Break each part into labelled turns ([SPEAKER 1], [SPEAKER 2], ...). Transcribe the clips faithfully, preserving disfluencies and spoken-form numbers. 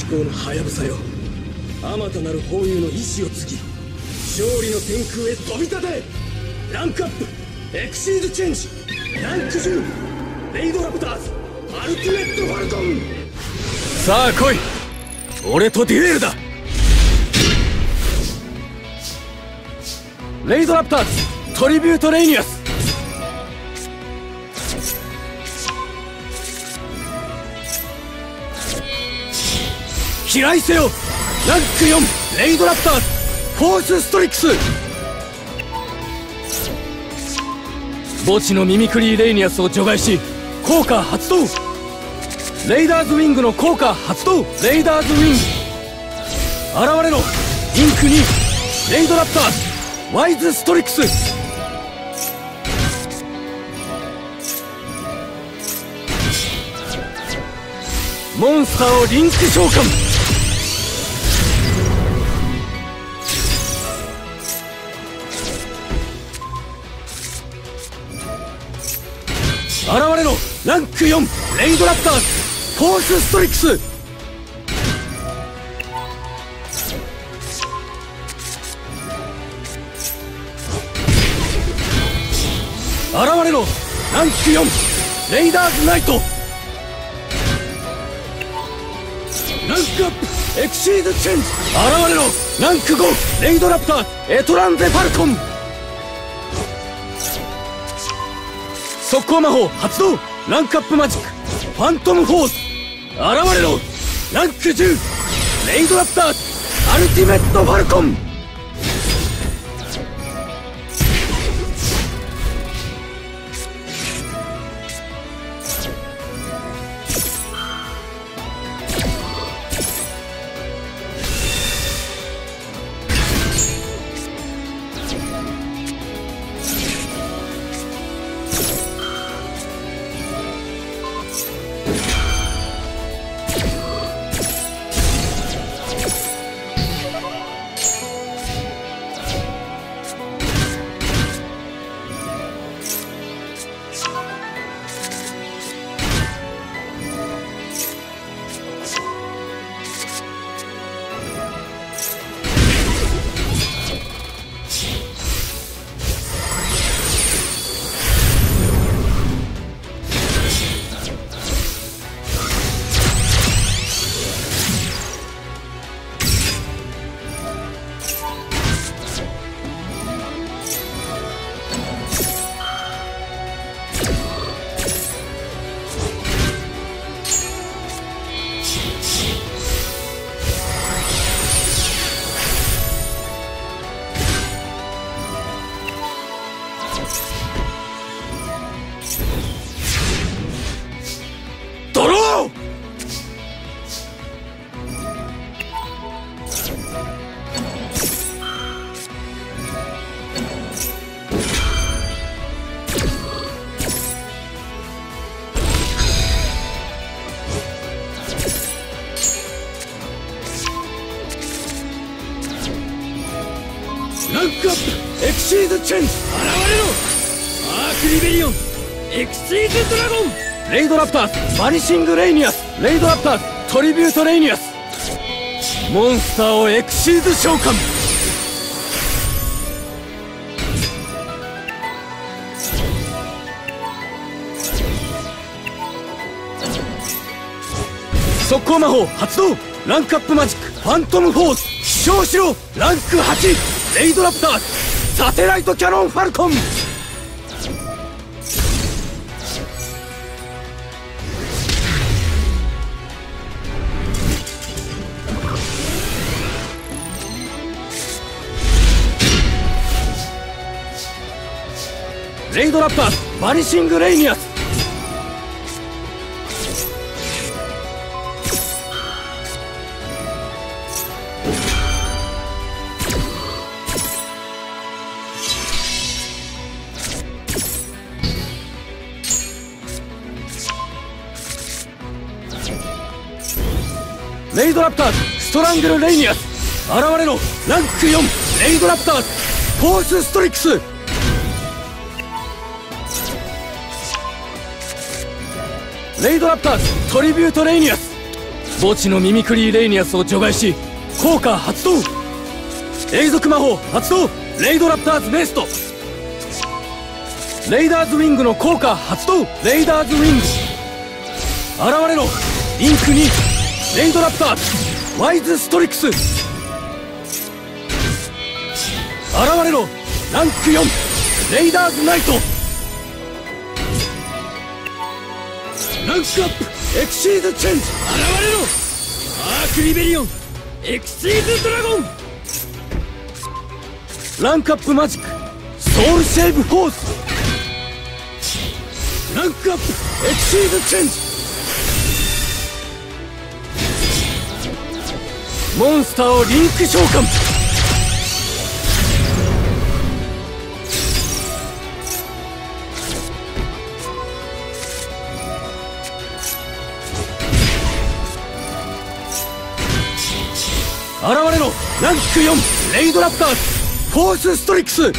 [SPEAKER 1] 志向のハヤブサよ、あまたなる法友の意志を継ぎ勝利の天空へ飛び立て。ランクアップエクシードチェンジランクじゅうレイドラプターズアルティメットファルコン。さあ来い、俺とデュエルだ。レイドラプターズトリビュートレイニアス。飛来せよランクよんレイドラプターズフォースストリックス。墓地のミミクリーレイニアスを除外し効果発動。レイダーズウィングの効果発動。レイダーズウィング現れろ。インクにレイドラプターズワイズストリックス。モンスターをリンク召喚。現れろランクよんレイドラプターズフォースストリックス。現れろランクよんレイダーズナイト。ランクアップエクシードチェンジ。現れろランクごレイドラプターズエトランゼファルコン。速攻魔法発動。ランクアップマジックファントムフォース。現れろランクじゅうレイドラプターズアルティメットファルコン。ランクアップエクシードチェンジ。現れろアークリベリオンエクシーズドラゴン。レイドラプターズバニシングレイニアス。レイドラプターズトリビュートレイニアス。モンスターをエクシーズ召喚。速攻魔法発動。ランクアップマジックファントムフォース。飛翔しろランクはちレイドラプターズサテライトキャノンファルコン。レイドラプターズバニシングレイニアス。レイドラプターズストラングルレイニアス。現れろランクよんレイドラプターズフォースストリックス。レイドラプターズトリビュートレイニアス。 墓地のミミクリーレイニアスを除外し効果発動。永続魔法発動。レイドラプターズネースト。レイダーズウィングの効果発動。レイダーズウィング現れろ。リンクにレイドラプターズワイズストリクス現れろ。ランクよんレイダーズナイト。ランクアップエクシーズチェンジ現れろ。アークリベリオンエクシーズドラゴン。ランクアップマジックソウルシェイブフォース。ランクアップエクシーズチェンジ。モンスターをリンク召喚。現れろ。ランクよんレイドラプターズフォースストリクス。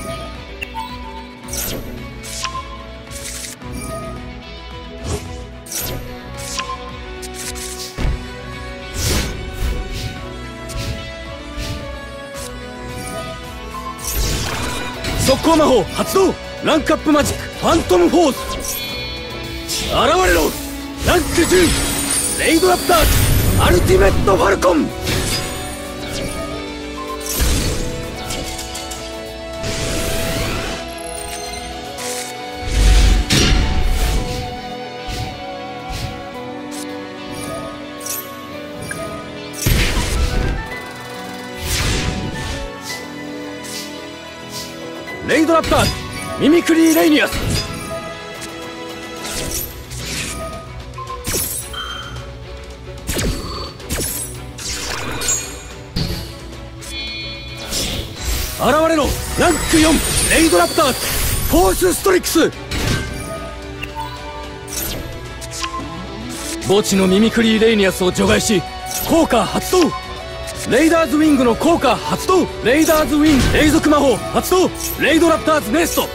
[SPEAKER 1] 速攻魔法発動。ランクアップマジックファントムフォース現れろ。ランクじゅうレイドラプターズアルティメットファルコン。レイドラプターズミミクリーレイニアス現れろ。ランクよんレイドラプターズフォースストリクス。墓地のミミクリーレイニアスを除外し効果発動。レイダーズウィングの効果発動。レイダーズウィング永続魔法発動。レイドラプターズネースト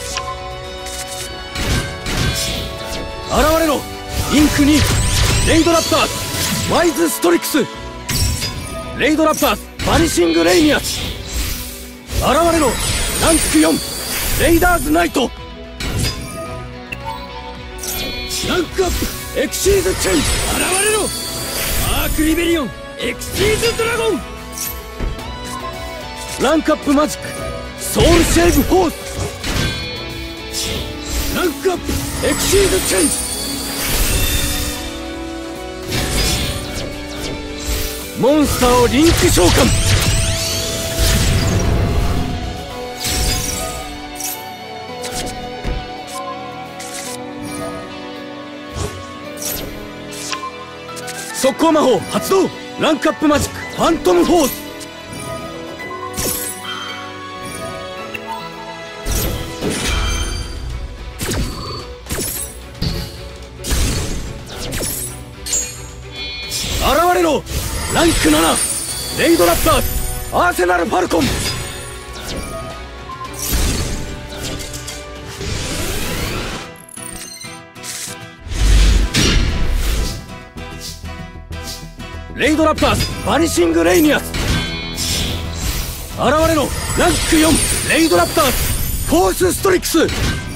[SPEAKER 1] 現れろ。インクにレイドラプターズワイズストリクス。レイドラプターズバニシングレイニアス現れろ。ランクよんレイダーズナイト。ランクアップエクシーズチェンジ現れろ。アークリベリオンエクシーズドラゴン。ランクアップマジックソウルシェイブフォースランクアップエクシーズチェンジ。モンスターをリンク召喚。速攻魔法発動。ランクアップマジックファントムフォース現れろ。ランクななレイドラプターズアーセナルファルコン。レイドラプターズバニシングレイニアス現れろ。ランクよんレイドラプターズフォースストリクス。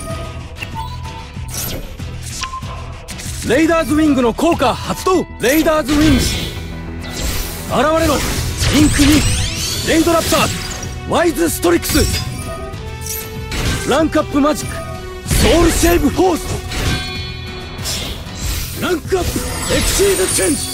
[SPEAKER 1] レイダーズウィングの効果発動。レイダーズウィング現れろ。インクにレイドラプターズワイズストリクス。ランクアップマジックソウルシェイブフォースランクアップエクシーズチェンジ。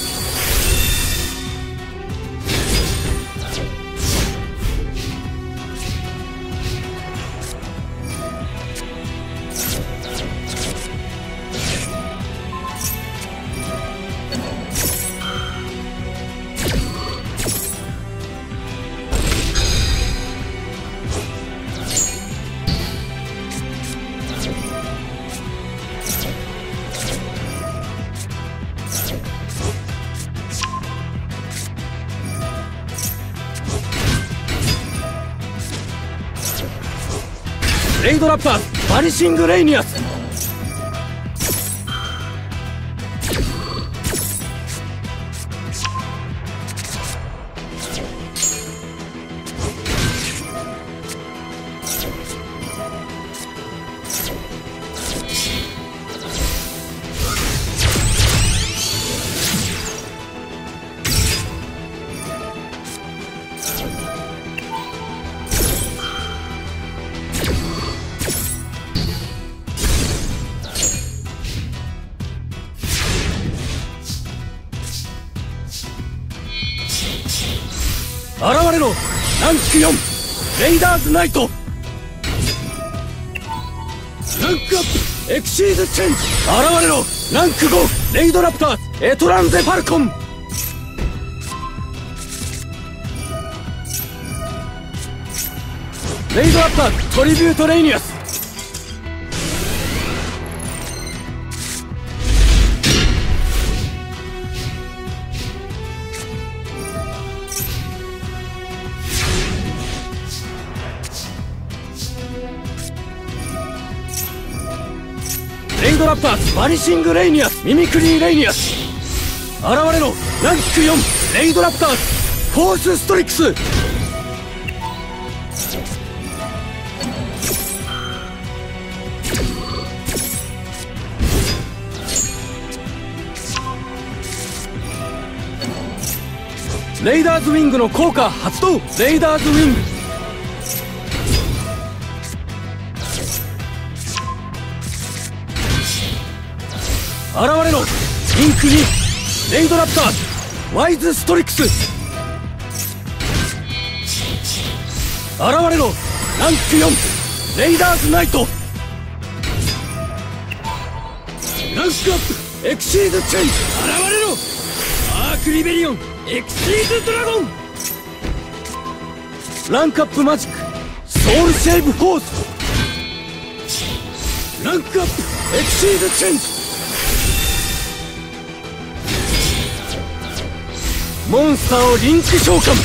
[SPEAKER 1] レイドラプターズバニシングレイニアス現れろランクよんレイダーズナイト。ランクアップエクシーズチェンジ。現れろランクごレイドラプターズエトランゼファルコン。レイドラプターズトリビュートレイニアス。レイドラプターズバニシングレイニアスミミクリーレイニアス。現れろランクよんレイドラプターズフォースストリックス。レイダーズウィングの効果発動。レイダーズウィング。現れろリンクにレイドラプターズワイズストリックス。現れろランクよんレイダーズナイト。ランクアップエクシーズチェンジ。現れろアークリベリオンエクシーズドラゴン。ランクアップマジックソウルシェイブフォース。ランクアップエクシーズチェンジ。モンスターをリンク召喚。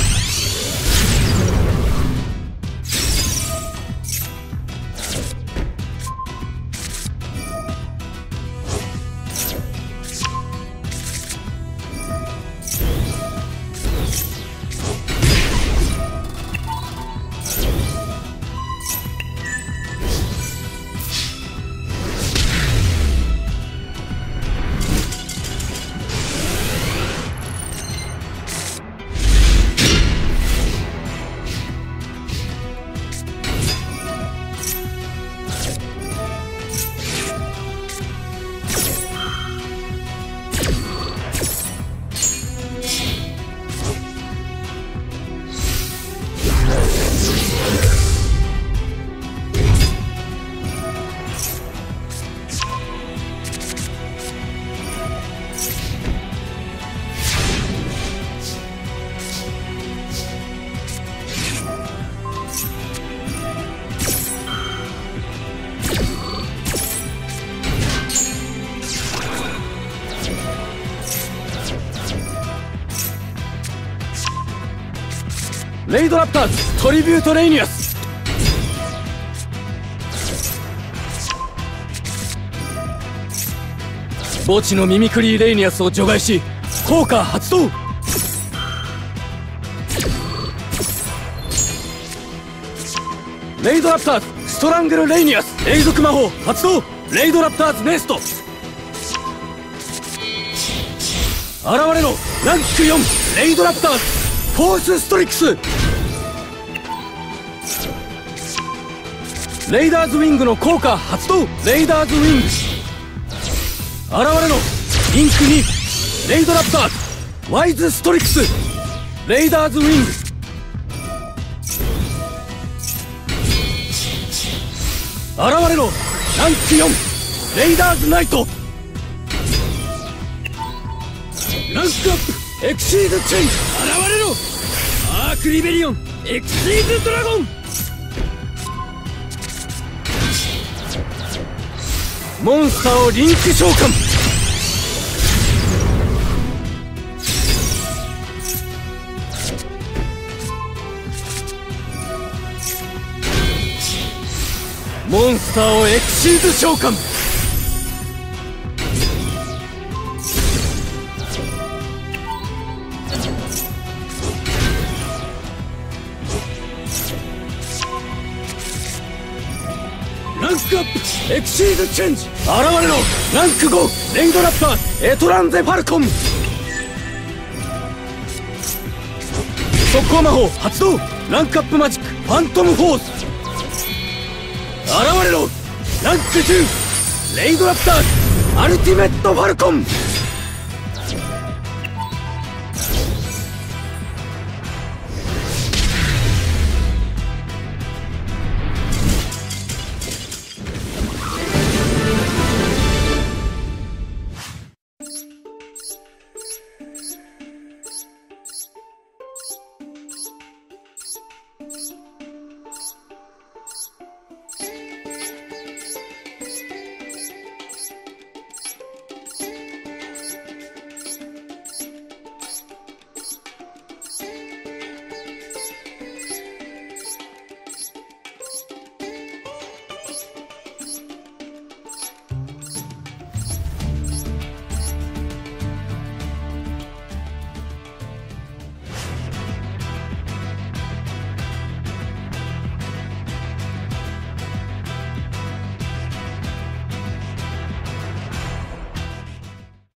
[SPEAKER 1] レイドラプターズトリビュートレイニアス。墓地のミミクリーレイニアスを除外し効果発動。レイドラプターズストラングルレイニアス永続魔法発動。レイドラプターズネスト。現れろランクよんレイドラプターズフォースストリックス。レイダーズウィングの効果発動。レイダーズウィング。現れろリンクにレイドラプターズワイズストリックス。レイダーズウィング。現れろランクよんレイダーズナイト。ランクアップエクシーズチェンジ。現れろアークリベリオンエクシーズドラゴン。モンスターをリンク召喚。モンスターをエクシーズ召喚。ランクアップエクシーズチェンジ。現れろランクごレイドラプターエトランゼファルコン。速攻魔法発動。ランクアップマジックファントムフォース。現れろランクじゅうレイドラプターアルティメットファルコン。